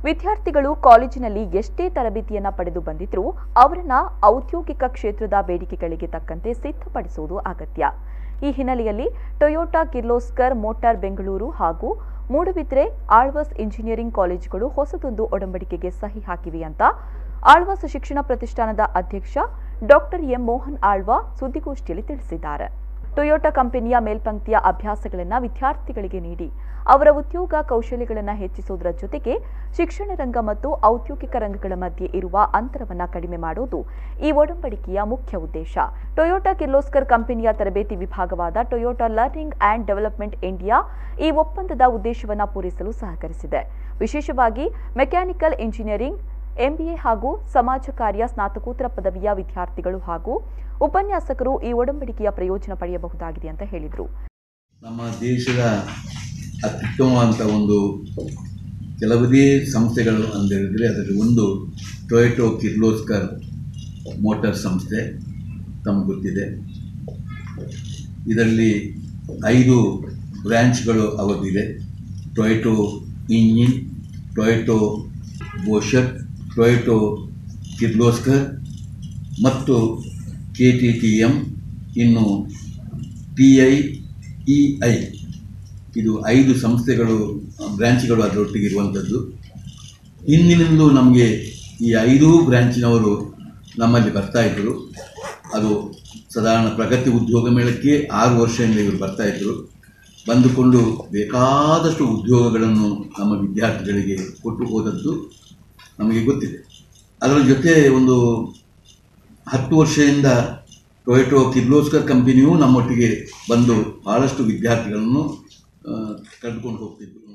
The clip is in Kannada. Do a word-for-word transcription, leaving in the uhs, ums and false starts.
ವಿದ್ಯಾರ್ಥಿಗಳು ಕಾಲೇಜಿನಲ್ಲಿ ಎಷ್ಟೇ ತರಬೇತಿಯನ್ನು ಪಡೆದು ಬಂದಿದ್ರೂ ಅವರನ್ನ ಔದ್ಯೋಗಿಕ ಕ್ಷೇತ್ರದ ಬೇಡಿಕೆಗಳಿಗೆ ತಕ್ಕಂತೆ ಸಿದ್ಧಪಡಿಸುವುದು ಅಗತ್ಯ. ಈ ಹಿನ್ನೆಲೆಯಲ್ಲಿ ಟೊಯೋಟಾ ಕಿರ್ಲೋಸ್ಕರ್ ಮೋಟಾರ್ ಬೆಂಗಳೂರು ಹಾಗೂ ಮೂಡುಬಿದ್ರೆ ಆಳ್ವಾಸ್ ಇಂಜಿನಿಯರಿಂಗ್ ಕಾಲೇಜುಗಳು ಹೊಸದೊಂದು ಒಡಂಬಡಿಕೆಗೆ ಸಹಿ ಹಾಕಿವೆ ಅಂತ ಆಳ್ವಾಸ್ ಶಿಕ್ಷಣ ಪ್ರತಿಷ್ಠಾನದ ಅಧ್ಯಕ್ಷ ಡಾಕ್ಟರ್ ಎಂ ಮೋಹನ್ ಆಳ್ವಾ ಸುದ್ದಿಗೋಷ್ಠಿಯಲ್ಲಿ ತಿಳಿಸಿದ್ದಾರೆ. ಟೊಯೋಟಾ ಕಂಪನಿಯ ಮೇಲ್ಪಂಕ್ತಿಯ ಅಭ್ಯಾಸಗಳನ್ನು ವಿದ್ಯಾರ್ಥಿಗಳಿಗೆ ನೀಡಿ ಅವರ ಉದ್ಯೋಗ ಕೌಶಲ್ಯಗಳನ್ನು ಹೆಚ್ಚಿಸುವುದರ ಜೊತೆಗೆ ಶಿಕ್ಷಣ ರಂಗ ಮತ್ತು ಔದ್ಯೋಗಿಕ ರಂಗಗಳ ಮಧ್ಯೆ ಇರುವ ಅಂತರವನ್ನು ಕಡಿಮೆ ಮಾಡುವುದು ಈ ಒಡಂಬಡಿಕೆಯ ಮುಖ್ಯ ಉದ್ದೇಶ. ಟೊಯೋಟಾ ಕಿರ್ಲೋಸ್ಕರ್ ಕಂಪನಿಯ ತರಬೇತಿ ವಿಭಾಗವಾದ Toyota learning and development India ಈ ಒಪ್ಪಂದದ ಉದ್ದೇಶವನ್ನು ಪೂರೈಸಲು ಸಹಕರಿಸಿದೆ. ವಿಶೇಷವಾಗಿ ಮೆಕ್ಯಾನಿಕಲ್ ಇಂಜಿನಿಯರಿಂಗ್, ಎಂಬಿಎ ಹಾಗೂ ಸಮಾಜ ಕಾರ್ಯ ಸ್ನಾತಕೋತ್ತರ ಪದವಿಯ ವಿದ್ಯಾರ್ಥಿಗಳು ಹಾಗೂ ಉಪನ್ಯಾಸಕರು ಈ ಒಡಂಬಡಿಕೆಯ ಪ್ರಯೋಜನ ಪಡೆಯಬಹುದಾಗಿದೆ ಅಂತ ಹೇಳಿದರು. ನಮ್ಮ ದೇಶದ ಅತ್ಯುತ್ತಮವಾದಂಥ ಒಂದು ಕೆಲವೇ ಸಂಸ್ಥೆಗಳು ಅಂತ ಹೇಳಿದರೆ ಅದರಲ್ಲಿ ಒಂದು ಟೊಯೋಟಾ ಕಿರ್ಲೋಸ್ಕರ್ ಮೋಟಾರ್ ಸಂಸ್ಥೆ ತಮಗೆ ಗೊತ್ತಿದೆ. ಇದರಲ್ಲಿ ಐದು ಬ್ರ್ಯಾಂಚ್ಗಳು ಅವರಿದೆ. ಟೊಯೋಟಾ ಇಂಜಿನ್, ಟೊಯೋಟಾ ಬೋಷರ್, ಟೊಯೋಟಾ ಕಿರ್ಲೋಸ್ಕರ್ ಮತ್ತು ಕೆ ಟಿ ಟಿ ಎಂ, ಇನ್ನು ಟಿ ಐ ಇ ಐ, ಇದು ಐದು ಸಂಸ್ಥೆಗಳು ಬ್ರ್ಯಾಂಚ್ಗಳು ಅದರೊಟ್ಟಿಗೆ ಇರುವಂಥದ್ದು. ಹಿಂದಿನಿಂದಲೂ ನಮಗೆ ಈ ಐದೂ ಬ್ರ್ಯಾಂಚಿನವರು ನಮ್ಮಲ್ಲಿ ಬರ್ತಾಯಿದ್ರು. ಅದು ಸಾಧಾರಣ ಪ್ರಗತಿ ಉದ್ಯೋಗ ಮೇಳಕ್ಕೆ ಆರು ವರ್ಷದಿಂದ ಇವರು ಬರ್ತಾಯಿದ್ರು. ಬಂದುಕೊಂಡು ಬೇಕಾದಷ್ಟು ಉದ್ಯೋಗಗಳನ್ನು ನಮ್ಮ ವಿದ್ಯಾರ್ಥಿಗಳಿಗೆ ಕೊಟ್ಟು ಹೋದದ್ದು ನಮಗೆ ಗೊತ್ತಿದೆ. ಅದರ ಜೊತೆ ಒಂದು ಹತ್ತು ವರ್ಷದಿಂದ ಟೊಯೋಟಾ ಕಿರ್ಲೋಸ್ಕರ್ ಕಂಪನಿಯೂ ನಮ್ಮೊಟ್ಟಿಗೆ ಬಂದು ಭಾಳಷ್ಟು ವಿದ್ಯಾರ್ಥಿಗಳನ್ನು ಕರೆದುಕೊಂಡು ಹೋಗ್ತಿದ್ರು.